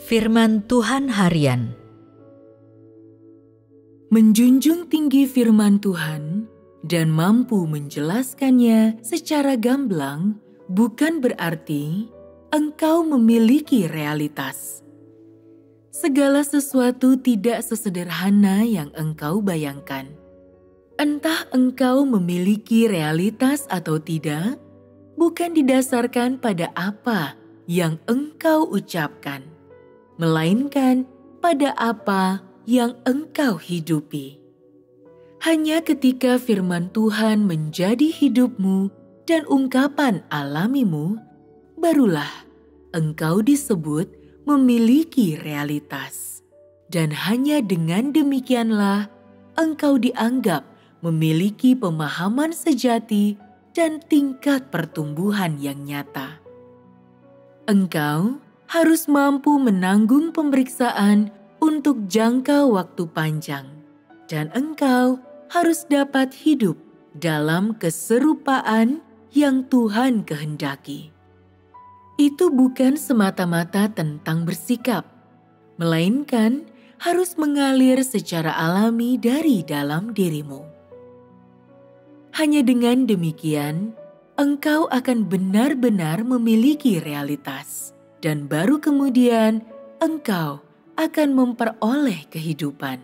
Firman Tuhan Harian. Menjunjung tinggi firman Tuhan dan mampu menjelaskannya secara gamblang bukan berarti engkau memiliki realitas. Segala sesuatu tidak sesederhana yang engkau bayangkan. Entah engkau memiliki realitas atau tidak, bukan didasarkan pada apa yang engkau ucapkan, melainkan pada apa yang engkau hidupi. Hanya ketika firman Tuhan menjadi hidupmu dan ungkapan alamimu, barulah engkau disebut memiliki realitas. Dan hanya dengan demikianlah engkau dianggap memiliki pemahaman sejati dan tingkat pertumbuhan yang nyata. Engkau harus mampu menanggung pemeriksaan untuk jangka waktu panjang, dan engkau harus dapat hidup dalam keserupaan yang Tuhan kehendaki. Itu bukan semata-mata tentang bersikap, melainkan harus mengalir secara alami dari dalam dirimu. Hanya dengan demikian, engkau akan benar-benar memiliki realitas, dan baru kemudian engkau akan memperoleh kehidupan.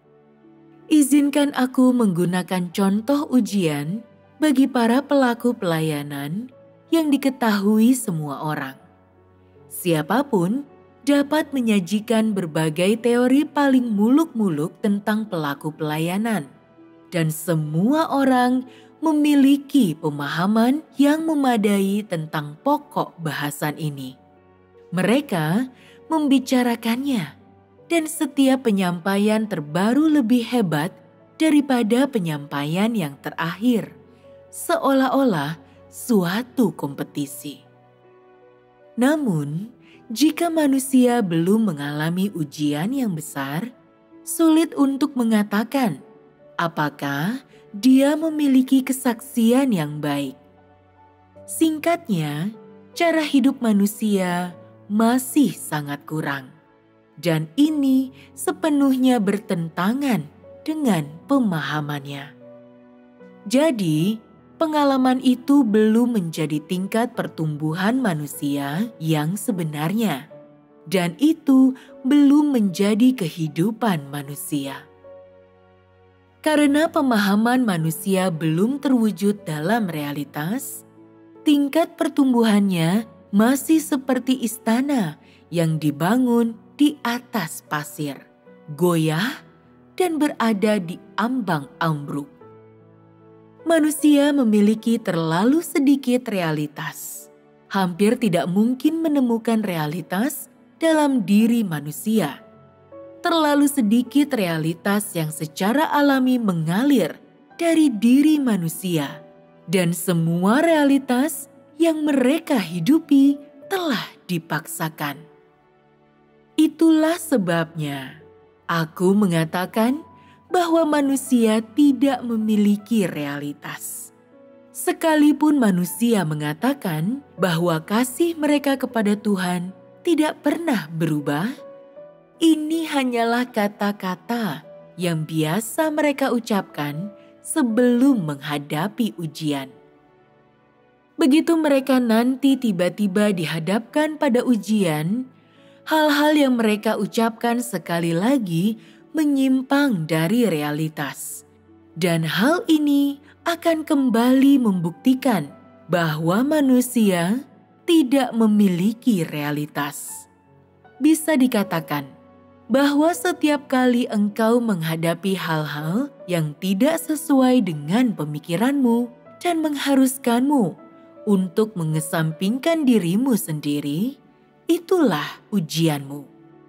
Izinkan aku menggunakan contoh ujian bagi para pelaku pelayanan yang diketahui semua orang. Siapapun dapat menyajikan berbagai teori paling muluk-muluk tentang pelaku pelayanan, dan semua orang memiliki pemahaman yang memadai tentang pokok bahasan ini. Mereka membicarakannya, dan setiap penyampaian terbaru lebih hebat daripada penyampaian yang terakhir, seolah-olah suatu kompetisi. Namun, jika manusia belum mengalami ujian yang besar, sulit untuk mengatakan apakah dia memiliki kesaksian yang baik. Singkatnya, cara hidup manusia masih sangat kurang. Dan ini sepenuhnya bertentangan dengan pemahamannya. Jadi, pengalaman itu belum menjadi tingkat pertumbuhan manusia yang sebenarnya. Dan itu belum menjadi kehidupan manusia. Karena pemahaman manusia belum terwujud dalam realitas, tingkat pertumbuhannya masih seperti istana yang dibangun di atas pasir, goyah dan berada di ambang ambruk. Manusia memiliki terlalu sedikit realitas. Hampir tidak mungkin menemukan realitas dalam diri manusia. Terlalu sedikit realitas yang secara alami mengalir dari diri manusia, dan semua realitas yang mereka hidupi telah dipaksakan. Itulah sebabnya aku mengatakan bahwa manusia tidak memiliki realitas. Sekalipun manusia mengatakan bahwa kasih mereka kepada Tuhan tidak pernah berubah, ini hanyalah kata-kata yang biasa mereka ucapkan sebelum menghadapi ujian. Begitu mereka nanti tiba-tiba dihadapkan pada ujian, hal-hal yang mereka ucapkan sekali lagi menyimpang dari realitas. Dan hal ini akan kembali membuktikan bahwa manusia tidak memiliki realitas. Bisa dikatakan bahwa setiap kali engkau menghadapi hal-hal yang tidak sesuai dengan pemikiranmu dan mengharuskanmu untuk mengesampingkan dirimu sendiri, itulah ujianmu.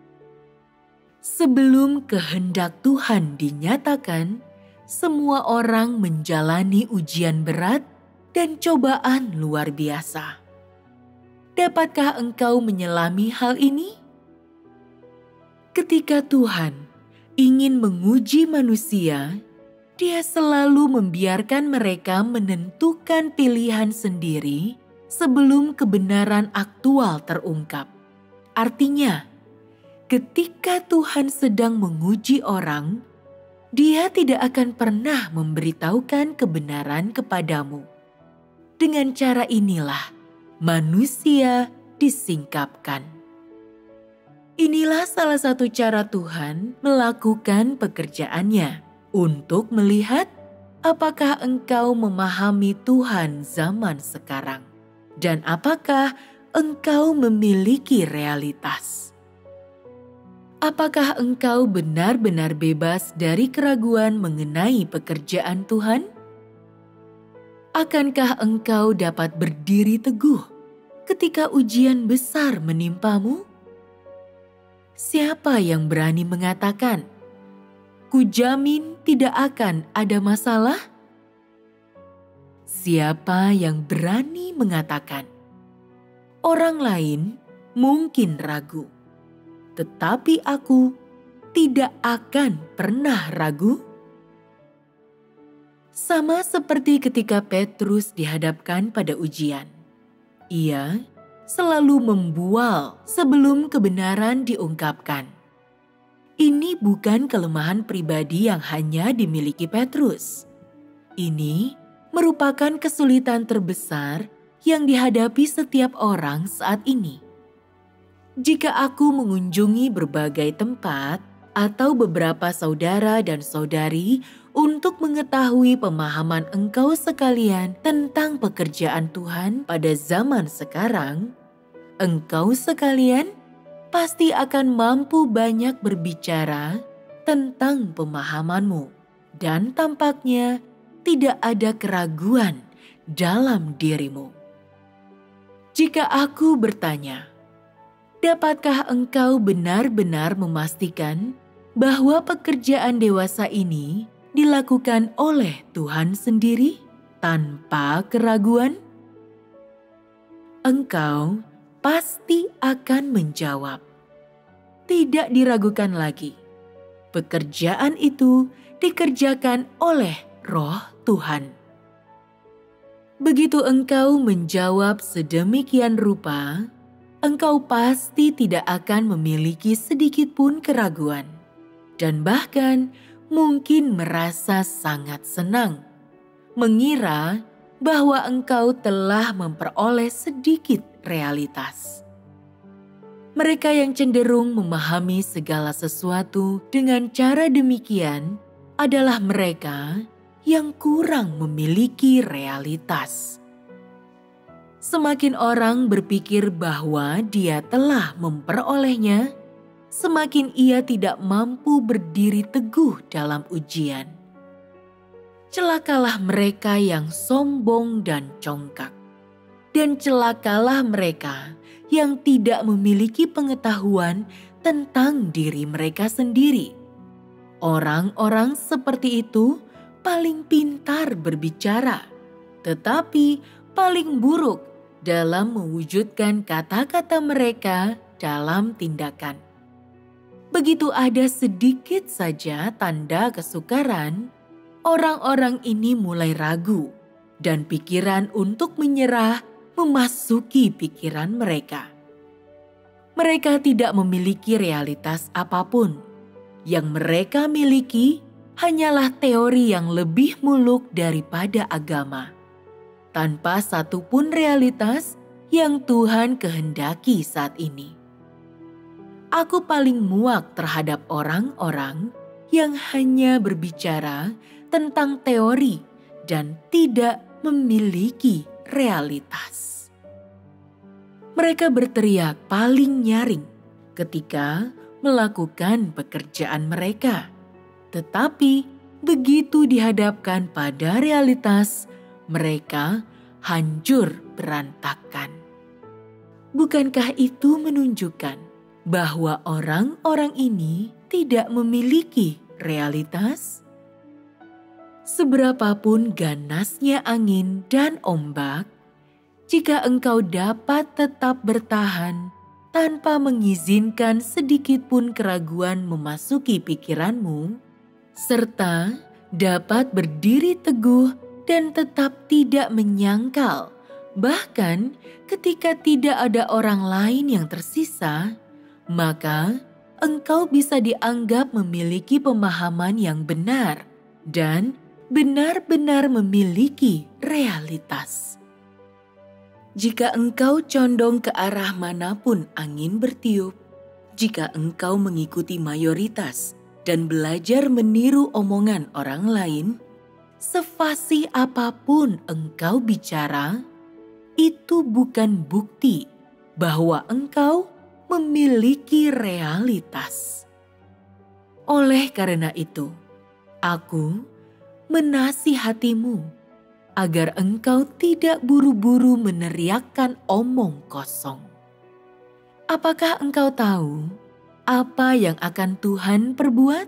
Sebelum kehendak Tuhan dinyatakan, semua orang menjalani ujian berat dan cobaan luar biasa. Dapatkah engkau menyelami hal ini? Ketika Tuhan ingin menguji manusia, Dia selalu membiarkan mereka menentukan pilihan sendiri sebelum kebenaran aktual terungkap. Artinya, ketika Tuhan sedang menguji orang, Dia tidak akan pernah memberitahukan kebenaran kepadamu. Dengan cara inilah manusia disingkapkan. Inilah salah satu cara Tuhan melakukan pekerjaannya untuk melihat apakah engkau memahami Tuhan zaman sekarang dan apakah engkau memiliki realitas. Apakah engkau benar-benar bebas dari keraguan mengenai pekerjaan Tuhan? Akankah engkau dapat berdiri teguh ketika ujian besar menimpamu? Siapa yang berani mengatakan, "Kujamin tidak akan ada masalah"? Siapa yang berani mengatakan, "Orang lain mungkin ragu, tetapi aku tidak akan pernah ragu"? Sama seperti ketika Petrus dihadapkan pada ujian. Ia selalu membual sebelum kebenaran diungkapkan. Ini bukan kelemahan pribadi yang hanya dimiliki Petrus. Ini merupakan kesulitan terbesar yang dihadapi setiap orang saat ini. Jika aku mengunjungi berbagai tempat atau beberapa saudara dan saudari untuk mengetahui pemahaman engkau sekalian tentang pekerjaan Tuhan pada zaman sekarang, engkau sekalian pasti akan mampu banyak berbicara tentang pemahamanmu dan tampaknya tidak ada keraguan dalam dirimu. Jika aku bertanya, dapatkah engkau benar-benar memastikan bahwa pekerjaan dewasa ini dilakukan oleh Tuhan sendiri tanpa keraguan? Engkau pasti akan menjawab, tidak diragukan lagi. Pekerjaan itu dikerjakan oleh Roh Tuhan. Begitu engkau menjawab sedemikian rupa, engkau pasti tidak akan memiliki sedikit pun keraguan, dan bahkan mungkin merasa sangat senang, mengira bahwa engkau telah memperoleh sedikit realitas. Mereka yang cenderung memahami segala sesuatu dengan cara demikian adalah mereka yang kurang memiliki realitas. Semakin orang berpikir bahwa dia telah memperolehnya, semakin ia tidak mampu berdiri teguh dalam ujian. Celakalah mereka yang sombong dan congkak, dan celakalah mereka yang tidak memiliki pengetahuan tentang diri mereka sendiri. Orang-orang seperti itu paling pintar berbicara, tetapi paling buruk dalam mewujudkan kata-kata mereka dalam tindakan. Begitu ada sedikit saja tanda kesukaran, orang-orang ini mulai ragu dan pikiran untuk menyerah memasuki pikiran mereka. Mereka tidak memiliki realitas apapun. Yang mereka miliki hanyalah teori yang lebih muluk daripada agama, tanpa satupun realitas yang Tuhan kehendaki saat ini. Aku paling muak terhadap orang-orang yang hanya berbicara tentang teori dan tidak memiliki realitas. Mereka berteriak paling nyaring ketika melakukan pekerjaan mereka, tetapi begitu dihadapkan pada realitas, mereka hancur berantakan. Bukankah itu menunjukkan bahwa orang-orang ini tidak memiliki realitas? Seberapapun ganasnya angin dan ombak, jika engkau dapat tetap bertahan tanpa mengizinkan sedikit pun keraguan memasuki pikiranmu, serta dapat berdiri teguh dan tetap tidak menyangkal, bahkan ketika tidak ada orang lain yang tersisa, maka engkau bisa dianggap memiliki pemahaman yang benar dan benar-benar memiliki realitas. Jika engkau condong ke arah manapun angin bertiup, jika engkau mengikuti mayoritas dan belajar meniru omongan orang lain, sefasih apapun engkau bicara, itu bukan bukti bahwa engkau memiliki realitas. Oleh karena itu, aku menasihatimu agar engkau tidak buru-buru meneriakkan omong kosong. Apakah engkau tahu apa yang akan Tuhan perbuat?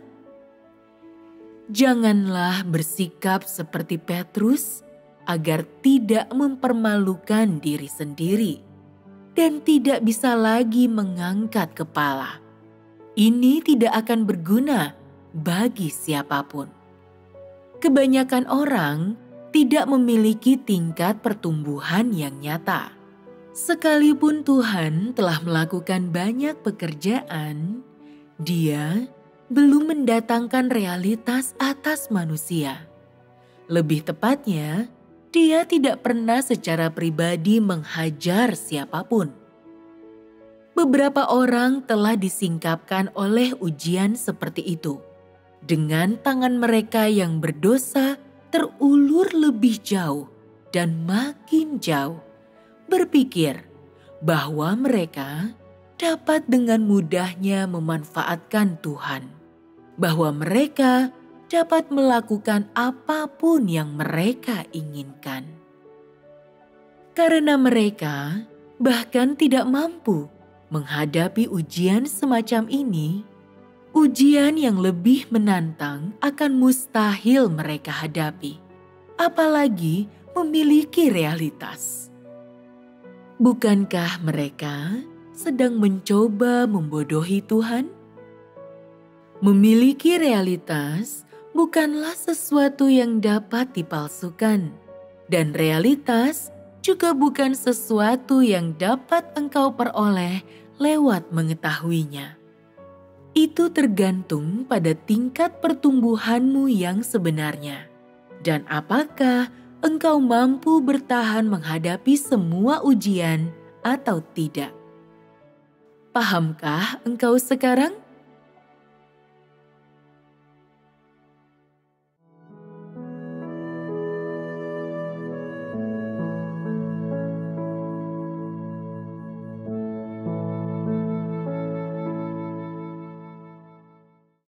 Janganlah bersikap seperti Petrus agar tidak mempermalukan diri sendiri dan tidak bisa lagi mengangkat kepala. Ini tidak akan berguna bagi siapapun. Kebanyakan orang tidak memiliki tingkat pertumbuhan yang nyata. Sekalipun Tuhan telah melakukan banyak pekerjaan, Dia belum mendatangkan realitas atas manusia. Lebih tepatnya, Dia tidak pernah secara pribadi menghajar siapapun. Beberapa orang telah disingkapkan oleh ujian seperti itu. Dengan tangan mereka yang berdosa terulur lebih jauh dan makin jauh, berpikir bahwa mereka dapat dengan mudahnya memanfaatkan Tuhan, bahwa mereka dapat melakukan apapun yang mereka inginkan. Karena mereka bahkan tidak mampu menghadapi ujian semacam ini, ujian yang lebih menantang akan mustahil mereka hadapi, apalagi memiliki realitas. Bukankah mereka sedang mencoba membodohi Tuhan? Memiliki realitas bukanlah sesuatu yang dapat dipalsukan, dan realitas juga bukan sesuatu yang dapat engkau peroleh lewat mengetahuinya. Itu tergantung pada tingkat pertumbuhanmu yang sebenarnya, dan apakah engkau mampu bertahan menghadapi semua ujian atau tidak. Pahamkah engkau sekarang?